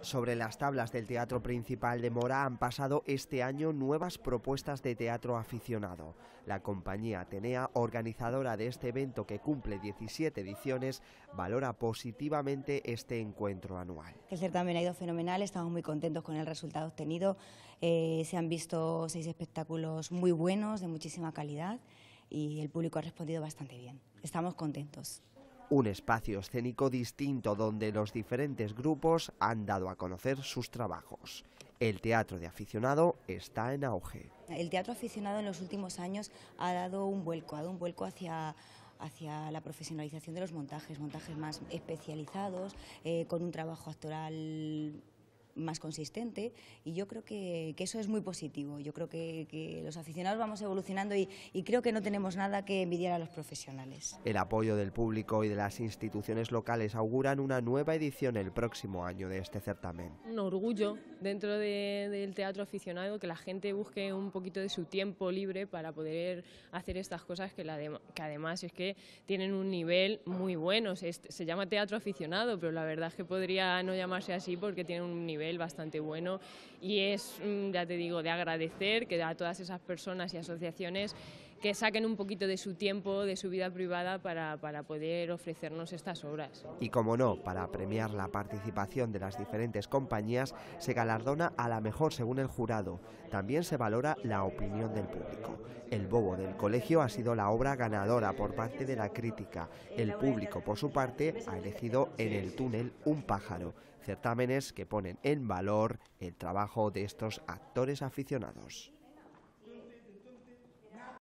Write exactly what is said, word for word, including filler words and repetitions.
Sobre las tablas del Teatro Principal de Mora han pasado este año nuevas propuestas de teatro aficionado. La compañía Atenea, organizadora de este evento que cumple diecisiete ediciones, valora positivamente este encuentro anual. El certamen ha ido fenomenal, estamos muy contentos con el resultado obtenido. Eh, se han visto seis espectáculos muy buenos, de muchísima calidad, y el público ha respondido bastante bien. Estamos contentos. Un espacio escénico distinto donde los diferentes grupos han dado a conocer sus trabajos. El teatro de aficionado está en auge. El teatro aficionado en los últimos años ha dado un vuelco, ha dado un vuelco hacia, hacia la profesionalización de los montajes, montajes más especializados, eh, con un trabajo actoral más consistente, y yo creo que, que eso es muy positivo. Yo creo que, que los aficionados vamos evolucionando y, y creo que no tenemos nada que envidiar a los profesionales. El apoyo del público y de las instituciones locales auguran una nueva edición el próximo año de este certamen. Un orgullo dentro de, del teatro aficionado que la gente busque un poquito de su tiempo libre para poder hacer estas cosas que, la de, que además es que tienen un nivel muy bueno. Se, se llama teatro aficionado, pero la verdad es que podría no llamarse así porque tiene un nivel bastante bueno, y es, ya te digo, de agradecer que a todas esas personas y asociaciones que saquen un poquito de su tiempo, de su vida privada para, para poder ofrecernos estas obras. Y como no, para premiar la participación de las diferentes compañías se galardona a la mejor según el jurado. También se valora la opinión del público. El Bobo del Colegio ha sido la obra ganadora por parte de la crítica. El público, por su parte, ha elegido En el túnel un pájaro. Certámenes que ponen en valor el trabajo de estos actores aficionados.